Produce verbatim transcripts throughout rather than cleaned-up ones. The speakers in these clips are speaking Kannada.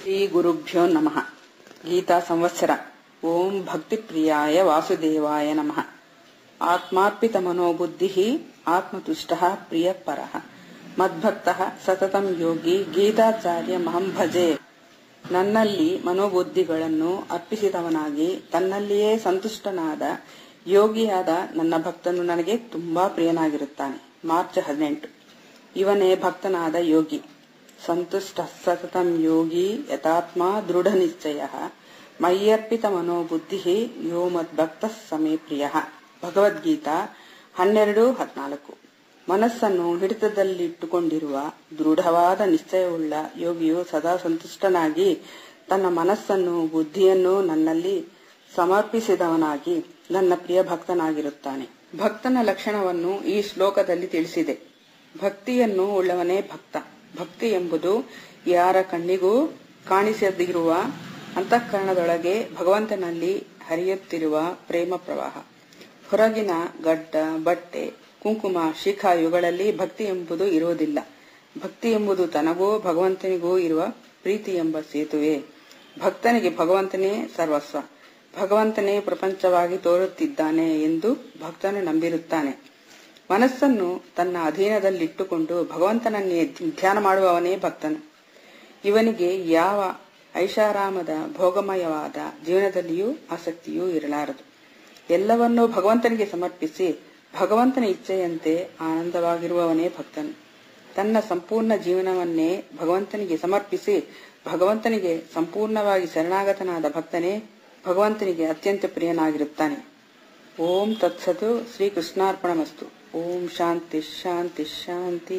ಶ್ರೀ ಗುರುಭ್ಯೋ ನಮಃ. ಗೀತಾ ಸಂವತ್ಸರ. ಓಂ ಭಕ್ತಿ ಪ್ರಿಯಾಯ ವಾಸುದೇವಾಯ ನಮಃ. ಆತ್ಮಾರ್ಪಿತ ಮನೋಬುದ್ಧಿ ಆತ್ಮತುಷ್ಟಃ ಪ್ರಿಯ ಪರಃ ಮದ್ಭಕ್ತಃ ಸತತಂ ಯೋಗಿ ಗೀತಾಚಾರ್ಯ ಮಹಂ ಭಜೆ. ನನ್ನಲ್ಲಿ ಮನೋಬುದ್ಧಿಗಳನ್ನು ಅರ್ಪಿಸಿದವನಾಗಿ ತನ್ನಲ್ಲಿಯೇ ಸಂತುಷ್ಟನಾದ ಯೋಗಿಯಾದ ನನ್ನ ಭಕ್ತನು ನನಗೆ ತುಂಬಾ ಪ್ರಿಯನಾಗಿರುತ್ತಾನೆ. ಮಾರ್ಚ್ ಹದಿನೆಂಟು. ಇವನೇ ಭಕ್ತನಾದ ಯೋಗಿ. ಸಂತುಷ್ಟ ಸತತಂ ಯೋಗಿ ಯಥಾತ್ಮ ದೃಢ ನಿಶ್ಚಯ ಮಯ್ಯರ್ಪಿತ ಮನೋಬುದ್ಧಿ ಯೋ ಮದ್ಭಕ್ತ ಸಮೇ ಪ್ರಿಯ. ಭಗವದ್ಗೀತಾ ಹನ್ನೆರಡು ಹದಿನಾಲ್ಕು. ಮನಸ್ಸನ್ನು ಹಿಡಿತದಲ್ಲಿಟ್ಟುಕೊಂಡಿರುವ ದೃಢವಾದ ನಿಶ್ಚಯವುಳ್ಳ ಯೋಗಿಯು ಸದಾ ಸಂತುಷ್ಟನಾಗಿ ತನ್ನ ಮನಸ್ಸನ್ನು ಬುದ್ಧಿಯನ್ನು ನನ್ನಲ್ಲಿ ಸಮರ್ಪಿಸಿದವನಾಗಿ ನನ್ನ ಪ್ರಿಯ ಭಕ್ತನಾಗಿರುತ್ತಾನೆ. ಭಕ್ತನ ಲಕ್ಷಣವನ್ನು ಈ ಶ್ಲೋಕದಲ್ಲಿ ತಿಳಿಸಿದೆ. ಭಕ್ತಿಯನ್ನು ಉಳ್ಳವನೇ ಭಕ್ತ. ಭಕ್ತಿ ಎಂಬುದು ಯಾರ ಕಣ್ಣಿಗೂ ಕಾಣಿಸದಿರುವ ಅಂತಃಕರಣದೊಳಗೆ ಭಗವಂತನಲ್ಲಿ ಹರಿಯುತ್ತಿರುವ ಪ್ರೇಮ ಪ್ರವಾಹ. ಹೊರಗಿನ ಗಡ್ಡ, ಬಟ್ಟೆ, ಕುಂಕುಮ, ಶಿಖ ಇವುಗಳಲ್ಲಿ ಭಕ್ತಿ ಎಂಬುದು ಇರುವುದಿಲ್ಲ. ಭಕ್ತಿ ಎಂಬುದು ತನಗೂ ಭಗವಂತನಿಗೂ ಇರುವ ಪ್ರೀತಿ ಎಂಬ ಸೇತುವೆ. ಭಕ್ತನಿಗೆ ಭಗವಂತನೇ ಸರ್ವಸ್ವ. ಭಗವಂತನೇ ಪ್ರಪಂಚವಾಗಿ ತೋರುತ್ತಿದ್ದಾನೆ ಎಂದು ಭಕ್ತನು ನಂಬಿರುತ್ತಾನೆ. ಮನಸ್ಸನ್ನು ತನ್ನ ಅಧೀನದಲ್ಲಿಟ್ಟುಕೊಂಡು ಭಗವಂತನನ್ನೇ ಧ್ಯಾನ ಮಾಡುವವನೇ ಭಕ್ತನು. ಇವನಿಗೆ ಯಾವ ಐಷಾರಾಮದ ಭೋಗಮಯವಾದ ಜೀವನದಲ್ಲಿಯೂ ಆಸಕ್ತಿಯೂ ಇರಲಾರದು. ಎಲ್ಲವನ್ನೂ ಭಗವಂತನಿಗೆ ಸಮರ್ಪಿಸಿ ಭಗವಂತನ ಇಚ್ಛೆಯಂತೆ ಆನಂದವಾಗಿರುವವನೇ ಭಕ್ತನು. ತನ್ನ ಸಂಪೂರ್ಣ ಜೀವನವನ್ನೇ ಭಗವಂತನಿಗೆ ಸಮರ್ಪಿಸಿ ಭಗವಂತನಿಗೆ ಸಂಪೂರ್ಣವಾಗಿ ಶರಣಾಗತನಾದ ಭಕ್ತನೇ ಭಗವಂತನಿಗೆ ಅತ್ಯಂತ ಪ್ರಿಯನಾಗಿರುತ್ತಾನೆ. ಓಂ ತತ್ಸತು. ಶ್ರೀಕೃಷ್ಣಾರ್ಪಣಮಸ್ತು. ಓಂ ಶಾಂತಿ ಶಾಂತಿ ಶಾಂತಿ.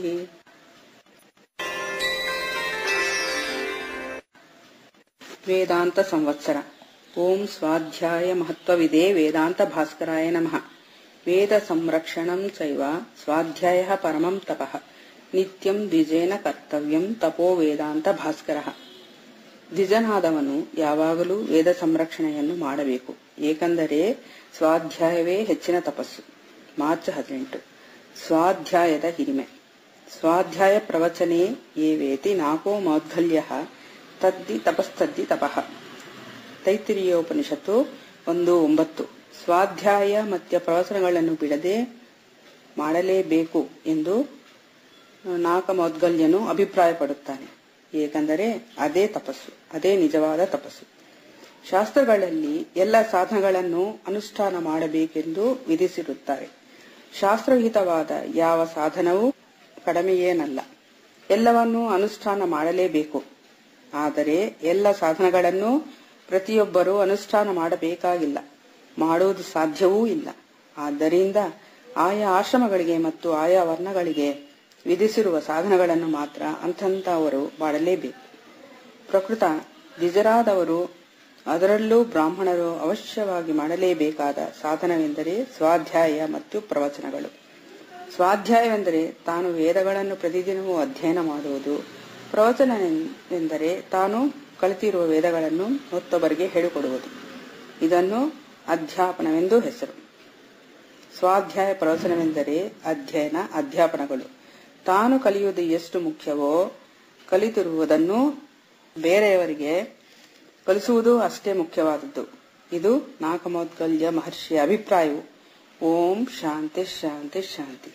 ವೇದಾಂತ ಸಂವತ್ಸರ. ಓಂ ಸ್ವಾಧ್ಯಾಯ ಮಹತ್ವವಿದೆ ವೇದಾಂತ ಭಾಸ್ಕರಾಯ ನಮಃ. ವೇದ ಸಂರಕ್ಷಣಂ ಚೈವ ಸ್ವಾಧ್ಯಾಯ ಪರಮಂ ತಪಃ ನಿತ್ಯಂ ದ್ವಿಜೇನ ಕರ್ತವ್ಯಂ ತಪೋ ವೇದಾಂತ ಭಾಸ್ಕರಃ. ದ್ವಿಜನಾದವನು ಯಾವಾಗಲೂ ವೇದ ಸಂರಕ್ಷಣೆಯನ್ನು ಮಾಡಬೇಕು, ಏಕೆಂದರೆ ಸ್ವಾಧ್ಯಾಯವೇ ಹೆಚ್ಚಿನ ತಪಸ್ಸು. ಮಾರ್ಚ್ ಹದಿನೆಂಟು. ಸ್ವಾಧ್ಯಾಯದ ಹಿರಿಮೆ. ಸ್ವಾಧ್ಯಾಯ ಪ್ರವಚನೆ ಏವೇತಿ ನಾಕೋ ಮೌದ್ಗಲ್ಯ ತದ್ದಿ ತಪಸ್ತದ್ದಿ ತಪಃ. ತೈತ್ತಿರೀಯೋಪನಿಷತ್ತು ಒಂದು ಒಂಬತ್ತು. ಸ್ವಾಧ್ಯಾಯ ಮತ್ತು ಪ್ರವಚನಗಳನ್ನು ಬಿಡದೆ ಮಾಡಲೇಬೇಕು ಎಂದು ನಾಕಮೌದ್ಗಲ್ಯನು ಅಭಿಪ್ರಾಯಪಡುತ್ತಾನೆ. ಏಕೆಂದರೆ ಅದೇ ತಪಸ್ಸು, ಅದೇ ನಿಜವಾದ ತಪಸ್ಸು. ಶಾಸ್ತ್ರಗಳಲ್ಲಿ ಎಲ್ಲ ಸಾಧನಗಳನ್ನು ಅನುಷ್ಠಾನ ಮಾಡಬೇಕೆಂದು ವಿಧಿಸಿರುತ್ತಾರೆ. ಶಾಸ್ತ್ರವಿಹಿತವಾದ ಯಾವ ಸಾಧನವೂ ಕಡಿಮೆಯೇನಲ್ಲ. ಎಲ್ಲವನ್ನೂ ಅನುಷ್ಠಾನ ಮಾಡಲೇಬೇಕು. ಆದರೆ ಎಲ್ಲ ಸಾಧನಗಳನ್ನು ಪ್ರತಿಯೊಬ್ಬರೂ ಅನುಷ್ಠಾನ ಮಾಡಬೇಕಾಗಿಲ್ಲ, ಮಾಡುವುದು ಸಾಧ್ಯವೂ ಇಲ್ಲ. ಆದ್ದರಿಂದ ಆಯಾ ಆಶ್ರಮಗಳಿಗೆ ಮತ್ತು ಆಯಾ ವರ್ಣಗಳಿಗೆ ವಿಧಿಸಿರುವ ಸಾಧನಗಳನ್ನು ಮಾತ್ರ ಅಂಥವರು ಮಾಡಲೇಬೇಕು. ಪ್ರಕೃತ ದ್ವಿಜರಾದವರು, ಅದರಲ್ಲೂ ಬ್ರಾಹ್ಮಣರು ಅವಶ್ಯವಾಗಿ ಮಾಡಲೇಬೇಕಾದ ಸಾಧನವೆಂದರೆ ಸ್ವಾಧ್ಯಾಯ ಮತ್ತು ಪ್ರವಚನಗಳು. ಸ್ವಾಧ್ಯಾಯವೆಂದರೆ ತಾನು ವೇದಗಳನ್ನು ಪ್ರತಿದಿನವೂ ಅಧ್ಯಯನ ಮಾಡುವುದು. ಪ್ರವಚನವೆಂದರೆ ತಾನು ಕಲಿತಿರುವ ವೇದಗಳನ್ನು ಮತ್ತೊಬ್ಬರಿಗೆ ಹೇಳಿಕೊಡುವುದು. ಇದನ್ನು ಅಧ್ಯಾಪನವೆಂದು ಹೆಸರು. ಸ್ವಾಧ್ಯಾಯ ಪ್ರವಚನವೆಂದರೆ ಅಧ್ಯಯನ, ಅಧ್ಯಾಪನಗಳು. ತಾನು ಕಲಿಯುವುದು ಎಷ್ಟು ಮುಖ್ಯವೋ ಕಲಿತಿರುವುದನ್ನು ಬೇರೆಯವರಿಗೆ ಕಲಿಸುವುದು ಅಷ್ಟೇ ಮುಖ್ಯವಾದದ್ದು. ಇದು ನಾಕಮೌದ್ಗಲ್ಯ ಮಹರ್ಷಿಯ ಅಭಿಪ್ರಾಯವು. ಓಂ ಶಾಂತಿ ಶಾಂತಿ ಶಾಂತಿ.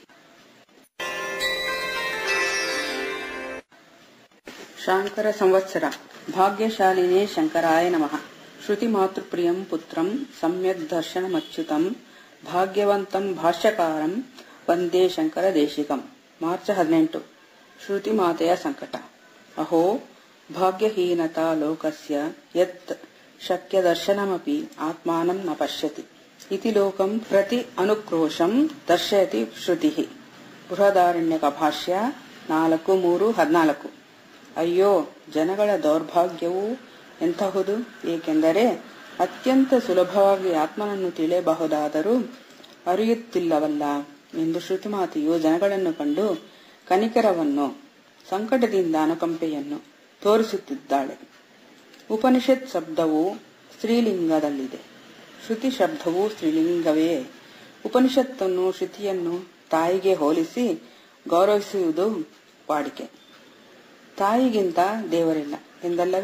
ಶಾಂಕರ ಸಂವತ್ಸರ. ಭಾಗ್ಯಶಾಲಿನೇ ಶಂಕರಾಯ ನಮಃ. ಶ್ರುತಿ ಮಾತೃಪ್ರಿಯಂ ಪುತ್ರಂ ಸಮ್ಯಕ್ ದರ್ಶನಮಚ್ಯುತಂ ಭಾಗ್ಯವಂತಂ ಭಾಷ್ಯಕಾರಂ ವಂದೇ ಶಂಕರ ದೇಶಿಕಂ. ಮಾರ್ಚ್ ಹದಿನೆಂಟು. ಶ್ರುತಿ ಮಾತೆಯ ಸಂಕಟ. ಅಹೋ ಭಾಗ್ಯಹೀನತಾ ಲೋಕಸ್ಯ ಯತ್ ಶಕ್ಯ ದರ್ಶನಮಪಿ ಆತ್ಮಾನಂ ನ ಪಶ್ಯತಿ ಇತಿ ಲೋಕಂ ಪ್ರತಿ ಅನುಕ್ರೋಶಂ ದರ್ಶಯತಿ ಶ್ರುತಿ. ಬೃಹದಾರಣ್ಯಕ ಭಾಷ್ಯ ನಾಲ್ಕು ಮೂರು ಹದಿನಾಲ್ಕು. ಅಯ್ಯೋ, ಜನಗಳ ದೌರ್ಭಾಗ್ಯವು ಎಂತಹುದು! ಏಕೆಂದರೆ ಅತ್ಯಂತ ಸುಲಭವಾಗಿ ಆತ್ಮನನ್ನು ತಿಳಿಯಬಹುದಾದರೂ ಅರಿಯುತ್ತಿಲ್ಲವಲ್ಲ ಎಂದು ಶ್ರುತಿಮಾತೆಯು ಜನಗಳನ್ನು ಕಂಡು ಕನಿಕರವನ್ನು, ಸಂಕಟದಿಂದ ಅನುಕಂಪೆಯನ್ನು ತೋರಿಸುತ್ತಿದ್ದಾಳೆ. ಉಪನಿಷತ್ ಶಬ್ದವು ಸ್ತ್ರೀಲಿಂಗದಲ್ಲಿದೆ. ಶ್ರುತಿ ಶಬ್ದವು ಸ್ತ್ರೀಲಿಂಗವೇ. ಉಪನಿಷತ್ತನ್ನು, ಶ್ರುತಿಯನ್ನು ತಾಯಿಗೆ ಹೋಲಿಸಿ ಗೌರವಿಸುವುದು ವಾಡಿಕೆ. ತಾಯಿಗಿಂತ ದೇವರಿಲ್ಲ ಎಂದಲ್ಲವೇ?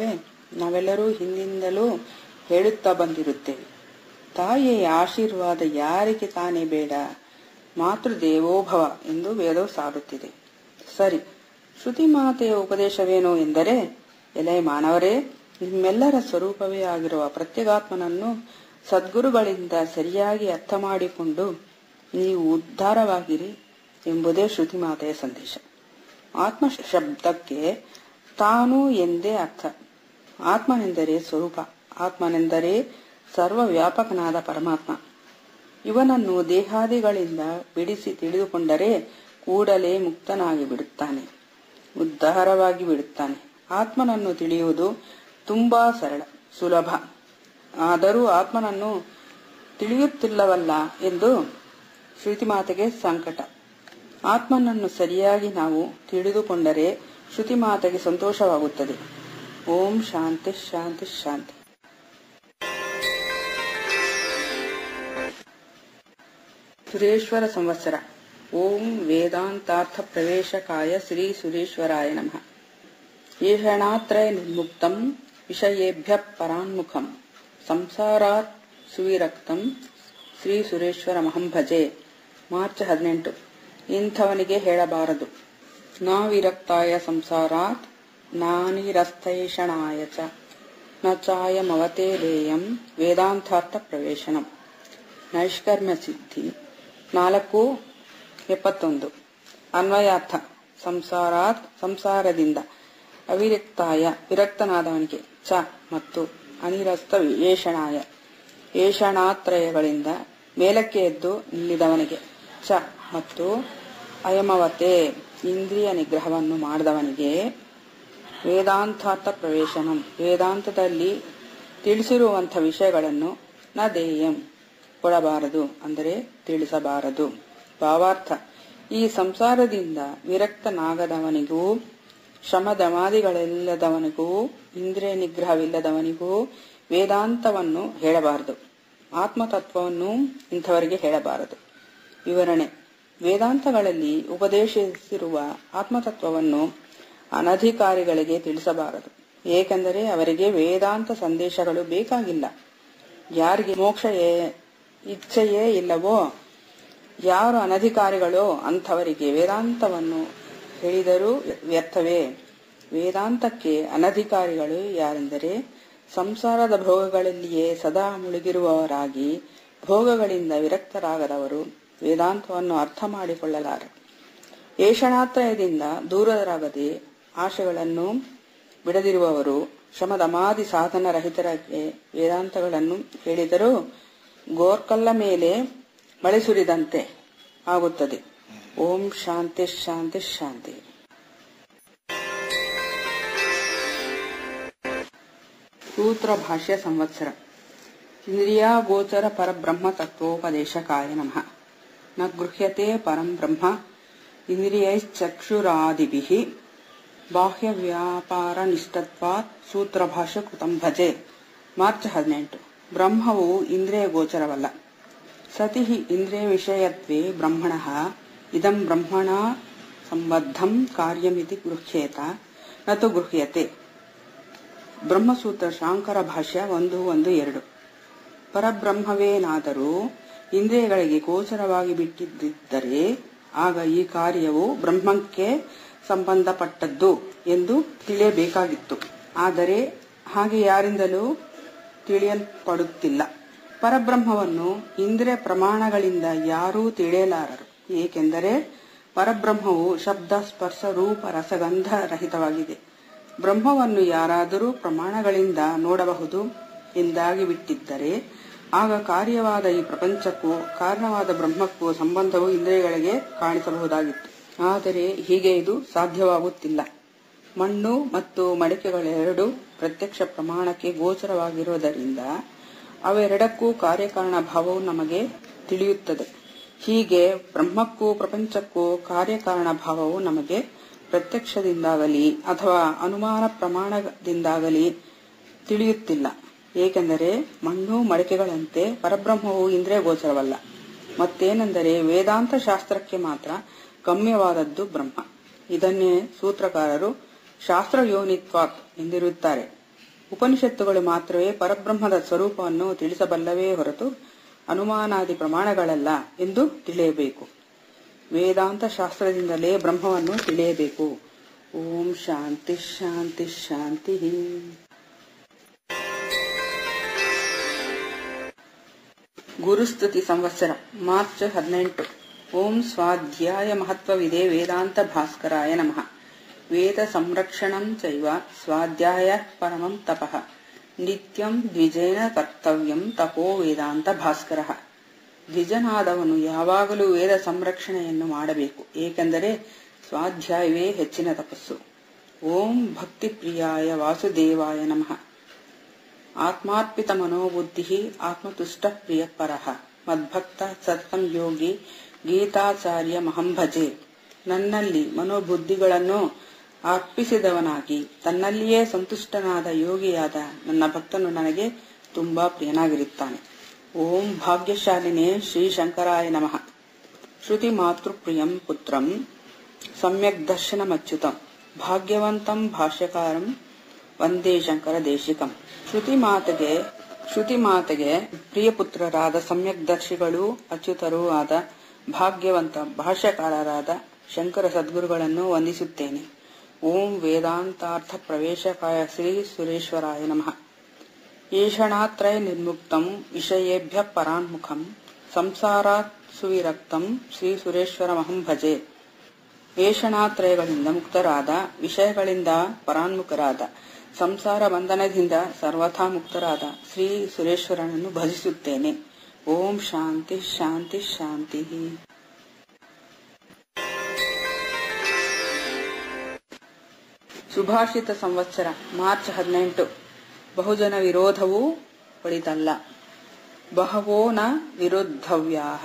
ನಾವೆಲ್ಲರೂ ಹಿಂದಿಂದಲೂ ಹೇಳುತ್ತಾ ಬಂದಿರುತ್ತೇವೆ. ತಾಯಿಯ ಆಶೀರ್ವಾದ ಯಾರಿಗೆ ತಾನೇ ಬೇಡ? ಮಾತೃದೇವೋಭವ ಎಂದು ವೇದವು ಸಾರುತ್ತಿದೆ. ಸರಿ, ಶ್ರುತಿ ಮಾತೆಯ ಉಪದೇಶವೇನು ಎಂದರೆ, ಎಲೆ ಮಾನವರೇ, ನಿಮ್ಮೆಲ್ಲರ ಸ್ವರೂಪವೇ ಆಗಿರುವ ಪ್ರತ್ಯೇಗಾತ್ಮನನ್ನು ಸದ್ಗುರುಗಳಿಂದ ಸರಿಯಾಗಿ ಅರ್ಥ ಮಾಡಿಕೊಂಡು ನೀವು ಉದ್ಧಾರವಾಗಿರಿ ಎಂಬುದೇ ಶ್ರುತಿ ಮಾತೆಯ ಸಂದೇಶ. ಆತ್ಮ ಶಬ್ದಕ್ಕೆ ತಾನು ಎಂದೇ ಅರ್ಥ. ಆತ್ಮನೆಂದರೆ ಸ್ವರೂಪ, ಆತ್ಮನೆಂದರೆ ಸರ್ವವ್ಯಾಪಕನಾದ ಪರಮಾತ್ಮ. ಇವನನ್ನು ದೇಹಾದಿಗಳಿಂದ ಬಿಡಿಸಿ ತಿಳಿದುಕೊಂಡರೆ ಕೂಡಲೇ ಮುಕ್ತನಾಗಿ ಬಿಡುತ್ತಾನೆ, ಉದ್ಧಾರವಾಗಿ ಬಿಡುತ್ತಾನೆ. ಆತ್ಮನನ್ನು ತಿಳಿಯುವುದು ತುಂಬಾ ಸರಳ, ಸುಲಭ. ಆದರೂ ಆತ್ಮನನ್ನು ತಿಳಿಯುತ್ತಿಲ್ಲವಲ್ಲ ಎಂದು ಶ್ರುತಿಮಾತೆಗೆ ಸಂಕಟ. ಆತ್ಮನನ್ನು ಸರಿಯಾಗಿ ನಾವು ತಿಳಿದುಕೊಂಡರೆ ಶ್ರುತಿಮಾತೆಗೆ ಸಂತೋಷವಾಗುತ್ತದೆ. ಓಂ ಶಾಂತಿ ಶಾಂತಿ ಶಾಂತಿ. ಸುರೇಶ್ವರ ಸಂವತ್ಸರ. ಓಂ ವೇದಾಂತಾರ್ಥ ಪ್ರವೇಶಕಾಯ ಶ್ರೀ ಸುರೇಶ್ವರಾಯ ನಮಃ. ಏಷಣಾತ್ರಯ ನಿರ್ಮುಕ್ತಂ ವಿಷಯೇಭ್ಯ ಪರಾನ್ಮುಖಂ ಸಂಸಾರಾತ್ ಸುವಿರಕ್ತಂ ಶ್ರೀ ಸುರೇಶ್ವರಮಹಂ ಭಜೆ. ಮಾರ್ಚ್ ಹದಿನೆಂಟು. ಇಂಥವನಿಗೆ ಹೇಳಬಾರದು. ನಾವಿರಕ್ತಾಯ ಸಂಸಾರಾತ್ ನಾನಿರಸ್ತೈಷಣಾಯ ಚ ನ ಚಾಯಮವತೇ ದೇಯಂ ವೇದಾಂತಾರ್ಥ ಪ್ರವೇಶನಂ. ನೈಷ್ಕರ್ಮ್ಯ ಸಿದ್ಧಿ ನಾಲ್ಕು ಎಪ್ಪತ್ತೊಂದು. ಅನ್ವಯಾರ್ಥ: ಸಂಸಾರಾತ್ ಸಂಸಾರದಿಂದ, ಅವಿರಕ್ತಾಯ ವಿರಕ್ತನಾದವನಿಗೆ, ಚ ಮತ್ತು ಅನಿರಸ್ತ ಏಷಣಾಯ ಏಷಣಾತ್ರಯಗಳಿಂದ ಮೇಲಕ್ಕೆ ಎದ್ದು ನಿಲ್ಲಿದವನಿಗೆ, ಚ ಮತ್ತು ಅಯಮವತೆ ಇಂದ್ರಿಯ ನಿಗ್ರಹವನ್ನು ಮಾಡಿದವನಿಗೆ ವೇದಾಂತಾರ್ಥ ಪ್ರವೇಶನಂ ವೇದಾಂತದಲ್ಲಿ ತಿಳಿಸಿರುವಂಥ ವಿಷಯಗಳನ್ನು ನ ದೇಯಂ ಕೊಡಬಾರದು, ಅಂದರೆ ತಿಳಿಸಬಾರದು. ಭಾವಾರ್ಥ: ಈ ಸಂಸಾರದಿಂದ ವಿರಕ್ತನಾಗದವನಿಗೂ ಶಮದಮಾದಿಗಳಿಲ್ಲದವನಿಗೂ ಇಂದ್ರಿಯ ನಿಗ್ರಹವಿಲ್ಲದವನಿಗೂ ವೇದಾಂತವನ್ನು ಹೇಳಬಾರದು. ಆತ್ಮತತ್ವವನ್ನು ಇಂಥವರಿಗೆ ಹೇಳಬಾರದು. ವಿವರಣೆ: ವೇದಾಂತಗಳಲ್ಲಿ ಉಪದೇಶಿಸಿರುವ ಆತ್ಮತತ್ವವನ್ನು ಅನಧಿಕಾರಿಗಳಿಗೆ ತಿಳಿಸಬಾರದು. ಏಕೆಂದರೆ ಅವರಿಗೆ ವೇದಾಂತ ಸಂದೇಶಗಳು ಬೇಕಾಗಿಲ್ಲ. ಯಾರಿಗೆ ಮೋಕ್ಷ ಇಚ್ಛೆಯೇ ಇಲ್ಲವೋ, ಯಾರು ಅನಧಿಕಾರಿಗಳೋ ಅಂಥವರಿಗೆ ವೇದಾಂತವನ್ನು ಹೇಳಿದರೂ ವ್ಯರ್ಥವೇ. ವೇದಾಂತಕ್ಕೆ ಅನಧಿಕಾರಿಗಳು ಯಾರೆಂದರೆ ಸಂಸಾರದ ಭೋಗಗಳಲ್ಲಿಯೇ ಸದಾ ಮುಳುಗಿರುವವರಾಗಿ ಭೋಗಗಳಿಂದ ವಿರಕ್ತರಾಗದವರು ವೇದಾಂತವನ್ನು ಅರ್ಥ ಮಾಡಿಕೊಳ್ಳಲಾರರು. ಏಷಣಾತ್ರಯದಿಂದ ದೂರರಾಗದೆ ಆಶೆಗಳನ್ನು ಬಿಡದಿರುವವರು ಶಮದಮಾದಿ ಸಾಧನ ರಹಿತರಿಗೆ ವೇದಾಂತಗಳನ್ನು ಹೇಳಿದರೂ ಗೋರ್ಕಲ್ಲ ಮೇಲೆ ಮಳೆ ಸುರಿದಂತೆ ಆಗುತ್ತದೆ. ಓಂ ಶಾಂತಿ ಶಾಂತಿ ಶಾಂತಿ. ಸೂತ್ರ ಭಾಷ್ಯ ಸಂವತ್ಸರ. ಇಂದ್ರಿಯಾಗೋಚರ ಪರಬ್ರಹ್ಮ ತತ್ವೋಪದೇಶಕಾಯ ನಮಃ. ನ ಗೃಹ್ಯತೆ ಪರಂ ಬ್ರಹ್ಮ ಇಂದ್ರಿಯೈಶ್ಚಕ್ಷುರಾದಿಭಿಃ ಬಾಹ್ಯ ವ್ಯಾಪಾರ ನಿಷ್ಠತ್ವಾತ್ ಸೂತ್ರ ಭಾಷ್ಯ ಕೃತಂ ಭಜೆ. ಮಾರ್ಚ್ ಹದಿನೆಂಟು. ಬ್ರಹ್ಮವು ಇಂದ್ರಿಯ ಗೋಚರವಲ್ಲ. ಸತಿ ಇಂದ್ರಿಯ ವಿಷಯತ್ವೇ ಬ್ರಹ್ಮಣಃ ಇದಂ ಬ್ರಹ್ಮಣ ಸಂಬದ್ಧಂ ಕಾರ್ಯಮಿತಿ ಗೃಹ್ಯೇತ ನತು ಗೃಹ್ಯತೆ. ಬ್ರಹ್ಮಸೂತ್ರ ಶಾಂಕರ ಭಾಷ್ಯ ಒಂದು ಒಂದು ಎರಡು. ಪರಬ್ರಹ್ಮವೇನಾದರೂ ಇಂದ್ರಿಯಗಳಿಗೆ ಗೋಚರವಾಗಿ ಬಿಟ್ಟಿದ್ದರೆ ಆಗ ಈ ಕಾರ್ಯವು ಬ್ರಹ್ಮಕ್ಕೆ ಸಂಬಂಧಪಟ್ಟದ್ದು ಎಂದು ತಿಳಿಯಬೇಕಾಗಿತ್ತು. ಆದರೆ ಹಾಗೆ ಯಾರಿಂದಲೂ ತಿಳಿಯಲ್ಪಡುತ್ತಿಲ್ಲ. ಪರಬ್ರಹ್ಮವನ್ನು ಇಂದ್ರಿಯ ಪ್ರಮಾಣಗಳಿಂದ ಯಾರೂ ತಿಳಿಯಲಾರರು. ಏಕೆಂದರೆ ಪರಬ್ರಹ್ಮವು ಶಬ್ದ ಸ್ಪರ್ಶ ರೂಪ ರಸಗಂಧ ರಹಿತವಾಗಿದೆ. ಬ್ರಹ್ಮವನ್ನು ಯಾರಾದರೂ ಪ್ರಮಾಣಗಳಿಂದ ನೋಡಬಹುದು ಎಂದಾಗಿ ಬಿಟ್ಟಿದ್ದರೆ ಆಗ ಕಾರ್ಯವಾದ ಈ ಪ್ರಪಂಚಕ್ಕೂ ಕಾರಣವಾದ ಬ್ರಹ್ಮಕ್ಕೂ ಸಂಬಂಧವು ಇಂದ್ರಿಯಗಳಿಗೆ ಕಾಣಿಸಬಹುದಾಗಿತ್ತು. ಆದರೆ ಹೀಗೆ ಇದು ಸಾಧ್ಯವಾಗುತ್ತಿಲ್ಲ. ಮಣ್ಣು ಮತ್ತು ಮಡಿಕೆಗಳೆರಡು ಪ್ರತ್ಯಕ್ಷ ಪ್ರಮಾಣಕ್ಕೆ ಗೋಚರವಾಗಿರುವುದರಿಂದ ಅವೆರಡಕ್ಕೂ ಕಾರ್ಯಕಾರಣ ಭಾವವು ನಮಗೆ ತಿಳಿಯುತ್ತದೆ. ಹೀಗೆ ಬ್ರಹ್ಮಕ್ಕೂ ಪ್ರಪಂಚಕ್ಕೂ ಕಾರ್ಯಕಾರಣ ಭಾವವು ನಮಗೆ ಪ್ರತ್ಯಕ್ಷದಿಂದಾಗಲಿ ಅಥವಾ ಅನುಮಾನ ಪ್ರಮಾಣದಿಂದಾಗಲಿ ತಿಳಿಯುತ್ತಿಲ್ಲ. ಏಕೆಂದರೆ ಮಣ್ಣು ಮಡಿಕೆಗಳಂತೆ ಪರಬ್ರಹ್ಮವು ಇಂದ್ರಿಯ ಗೋಚರವಲ್ಲ. ಮತ್ತೇನೆಂದರೆ ವೇದಾಂತ ಶಾಸ್ತ್ರಕ್ಕೆ ಮಾತ್ರ ಗಮ್ಯವಾದದ್ದು ಬ್ರಹ್ಮ. ಇದನ್ನೇ ಸೂತ್ರಕಾರರು ಶಾಸ್ತ್ರ ಯೋನಿತ್ವಾತ್ ಎಂದಿರುತ್ತಾರೆ. ಉಪನಿಷತ್ತುಗಳು ಮಾತ್ರವೇ ಪರಬ್ರಹ್ಮದ ಸ್ವರೂಪವನ್ನು ತಿಳಿಸಬಲ್ಲವೇ ಹೊರತು ಅನುಮಾನಾದಿ ಪ್ರಮಾಣಗಳಲ್ಲ ಎಂದು ತಿಳಿಯಬೇಕು. ವೇದಾಂತ ಶಾಸ್ತ್ರದಿಂದಲೇ ಬ್ರಹ್ಮವನ್ನು ತಿಳಿಯಬೇಕು. ಓಂ ಶಾಂತಿ ಶಾಂತಿ ಶಾಂತಿ. ಗುರುಸ್ತುತಿ ಸಂವತ್ಸರ ಮಾರ್ಚ್ ಹದಿನೆಂಟು. ಓಂ ಸ್ವಾಧ್ಯಾಯ ಮಹತ್ವವಿದೆ ವೇದಾಂತ ಭಾಸ್ಕರಾಯ ನಮಃ. ವೇದ ಸಂರಕ್ಷಣಂ ಚೈವ ಸ್ವಾಧ್ಯಾಯ ಪರಮಂ ತಪಃ. ನಿತ್ಯಂ ದ್ವಿಜೇನ ಕರ್ತವ್ಯಂ ತಪೋ ವೇದಾಂತ ಭಾಸ್ಕರ. ದ್ವಿಜನಾದವನು ಯಾವಾಗಲೂ ವೇದ ಸಂರಕ್ಷಣೆಯನ್ನು ಮಾಡಬೇಕು, ಏಕೆಂದರೆ ಸ್ವಾಧ್ಯಾಯವೇ ಹೆಚ್ಚಿನ ತಪಸ್ಸು. ಓಂ ಭಕ್ತಿ ಪ್ರಿಯಾಯ ವಾಸುದೇವಾಯ ನಮಃ. ಆತ್ಮಾರ್ಪಿತ ಮನೋಬುದ್ಧಿ ಆತ್ಮತುಷ್ಟ ಪ್ರಿಯ ಪರಃ. ಮದ್ಭಕ್ತ ಸತತಂ ಯೋಗಿ ಗೀತಾಚಾರ್ಯ ಮಹಂ ಭಜೆ. ನನ್ನಲ್ಲಿ ಮನೋಬುದ್ಧಿಗಳನ್ನು ಅರ್ಪಿಸಿದವನಾಗಿ ತನ್ನಲ್ಲಿಯೇ ಸಂತುಷ್ಟನಾದ ಯೋಗಿಯಾದ ನನ್ನ ಭಕ್ತನು ನನಗೆ ತುಂಬಾ ಪ್ರಿಯನಾಗಿರುತ್ತಾನೆ. ಓಂ ಭಾಗ್ಯಶಾಲಿನೇ ಶ್ರೀ ಶಂಕರಾಯ ನಮಃ. ಶ್ರುತಿ ಮಾತೃಪ್ರಿಯಂ ಪುತ್ರಂ ಸಮ್ಯಕ್ ದರ್ಶನಮಚ್ಯುತಂ ಭಾಗ್ಯವಂತಂ ಭಾಷ್ಯಕಾರಂ ವಂದೇ ಶಂಕರ ದೇಶಿಕಂ. ಶ್ರುತಿ ಮಾತೆಗೆ ಶ್ರುತಿ ಮಾತೆಗೆ ಪ್ರಿಯಪುತ್ರರಾದ ಸಮ್ಯಕ್ ದರ್ಶಿಗಳೂ ಅಚ್ಯುತರೂ ಆದ ಭಾಗ್ಯವಂತ ಭಾಷ್ಯಕಾರರಾದ ಶಂಕರ ಸದ್ಗುರುಗಳನ್ನು ವಂದಿಸುತ್ತೇನೆ. ಓಂ ವೇದಾಂತಾರ್ಥ ಪ್ರವೇಶಕಾಯ ಶ್ರೀ ಸುರೇಶ್ವರಾಯ ನಮಃ. ಏಷಣಾತ್ರಯ ನಿರ್ಮುಕ್ತಂ ವಿಷಯೇಭ್ಯ ಪರಾನ್ಮುಖಂ ಸಂಸಾರಾತ್ ಸುವಿರಕ್ತಂ ಶ್ರೀ ಸುರೇಶ್ವರಮಹಂ ಭಜೆ. ಏಷಣಾತ್ರಯಗಳಿಂದ ಮುಕ್ತರಾದ, ವಿಷಯಗಳಿಂದ ಪರಾನ್ಮುಖರಾದ, ಸಂಸಾರ ಬಂಧನದಿಂದ ಸರ್ವಥಾ ಮುಕ್ತರಾದ ಶ್ರೀ ಸುರೇಶ್ವರನನ್ನು ಭಜಿಸುತ್ತೇನೆ. ಓಂ ಶಾಂತಿ ಶಾಂತಿ ಶಾಂತಿ. ಸುಭಾಷಿತ ಸಂವತ್ಸರ ಮಾರ್ಚ್ ಹದಿನೆಂಟು. ಬಹುಜನ ವಿರೋಧವೂ ಒಳಿತಲ್ಲ. ಬಹವೋ ನ ವಿರುದ್ಧವ್ಯಾಃ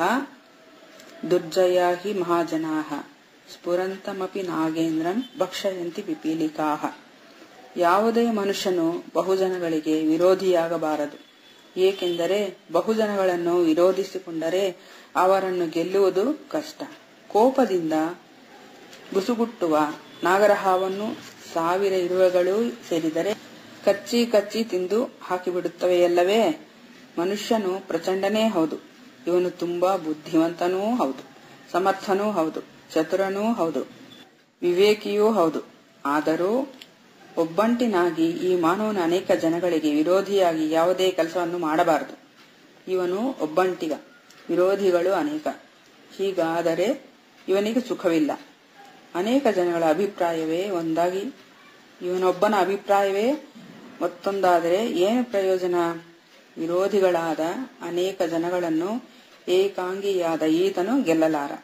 ದುರ್ಜಯಾ ಹಿ ಮಹಾಜನಾಃ ಸ್ಫುರಂತಮಪಿ ನಾಗೇಂದ್ರಂ ಭಕ್ಷಯಂತಿ ಪಿಪೀಲಿಕಾಃ. ಯಾವುದೇ ಮನುಷ್ಯನು ಬಹುಜನಗಳಿಗೆ ವಿರೋಧಿಯಾಗಬಾರದು, ಏಕೆಂದರೆ ಬಹುಜನಗಳನ್ನು ವಿರೋಧಿಸಿಕೊಂಡರೆ ಅವರನ್ನು ಗೆಲ್ಲುವುದು ಕಷ್ಟ. ಕೋಪದಿಂದ ಬುಸುಗುಟ್ಟುವ ನಾಗರಹಾವನ್ನು ಸಾವಿರ ಇರುವೆಗಳು ಸೇರಿದರೆ ಕಚ್ಚಿ ಕಚ್ಚಿ ತಿಂದು ಹಾಕಿಬಿಡುತ್ತವೆಯಲ್ಲವೇ. ಮನುಷ್ಯನು ಪ್ರಚಂಡನೇ ಹೌದು, ಇವನು ತುಂಬಾ ಬುದ್ಧಿವಂತನೂ ಹೌದು, ಸಮರ್ಥನೂ ಹೌದು, ಚತುರನೂ ಹೌದು, ವಿವೇಕಿಯೂ ಹೌದು. ಆದರೂ ಒಬ್ಬಂಟಿನಾಗಿ ಈ ಮಾನವನ ಅನೇಕ ಜನಗಳಿಗೆ ವಿರೋಧಿಯಾಗಿ ಯಾವುದೇ ಕೆಲಸವನ್ನು ಮಾಡಬಾರದು. ಇವನು ಒಬ್ಬಂಟಿಗ, ವಿರೋಧಿಗಳು ಅನೇಕ. ಹೀಗಾದರೆ ಇವನಿಗೆ ಸುಖವಿಲ್ಲ. ಅನೇಕ ಜನಗಳ ಅಭಿಪ್ರಾಯವೇ ಒಂದಾಗಿ ಇವನೊಬ್ಬನ ಅಭಿಪ್ರಾಯವೇ ಮತ್ತೊಂದಾದರೆ ಏನು ಪ್ರಯೋಜನ? ವಿರೋಧಿಗಳಾದ ಅನೇಕ ಜನಗಳನ್ನು ಏಕಾಂಗಿಯಾದ ಈತನು ಗೆಲ್ಲಲಾರ.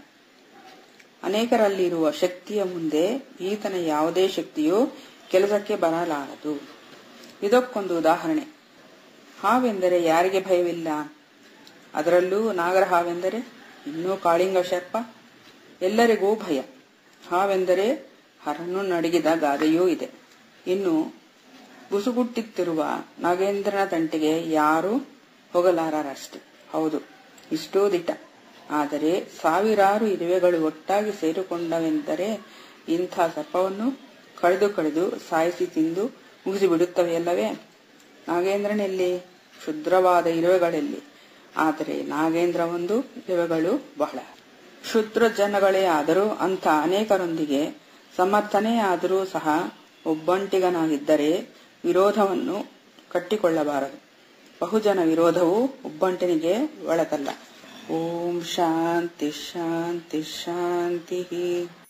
ಅನೇಕರಲ್ಲಿರುವ ಶಕ್ತಿಯ ಮುಂದೆ ಈತನ ಯಾವುದೇ ಶಕ್ತಿಯೂ ಕೆಲಸಕ್ಕೆ ಬರಲಾರದು. ಇದಕ್ಕೊಂದು ಉದಾಹರಣೆ. ಹಾವೆಂದರೆ ಯಾರಿಗೆ ಭಯವಿಲ್ಲ? ಅದರಲ್ಲೂ ನಾಗರ ಹಾವೆಂದರೆ ಇನ್ನೂ ಕಾಳಿಂಗ ಸರ್ಪ ಎಲ್ಲರಿಗೂ ಭಯ. ಹಾವೆಂದರೆ ಹರನ್ನು ನಡಗಿದ ಗಾದೆಯೂ ಇದೆ. ಇನ್ನು ಬುಸುಗುಟ್ಟುತ್ತಿರುವ ನಾಗೇಂದ್ರನ ತಂಟೆಗೆ ಯಾರೂ ಹೋಗಲಾರರಷ್ಟೆ. ಹೌದು, ಇಷ್ಟೋ ದಿಟ. ಆದರೆ ಸಾವಿರಾರು ಇರುವೆಗಳು ಒಟ್ಟಾಗಿ ಸೇರಿಕೊಂಡವೆಂದರೆ ಇಂಥ ಸರ್ಪವನ್ನು ಕಳೆದು ಕಳೆದು ಸಾಯಿಸಿ ತಿಂದು ಮುಗಿಸಿಬಿಡುತ್ತವೆಯಲ್ಲವೇ. ನಾಗೇಂದ್ರನೆಲ್ಲಿ? ಕ್ಷುದ್ರವಾದ ಇರುವೆಗಳಲ್ಲಿ. ಆದರೆ ನಾಗೇಂದ್ರ ಒಂದು, ಇರುವೆಗಳು ಬಹಳ. ಕ್ಷುದ್ರ ಜನಗಳೇ ಆದರೂ ಅಂಥ ಅನೇಕರೊಂದಿಗೆ ಸಮರ್ಥನೇ ಆದರೂ ಸಹ ಒಬ್ಬಂಟಿಗನಾಗಿದ್ದರೆ ವಿರೋಧವನ್ನು ಕಟ್ಟಿಕೊಳ್ಳಬಾರದು. ಬಹುಜನ ವಿರೋಧವು ಒಬ್ಬಂಟಿನಿಗೆ ಒಳತಲ್ಲ. ಓಂ ಶಾಂತಿ ಶಾಂತಿ ಶಾಂತಿ.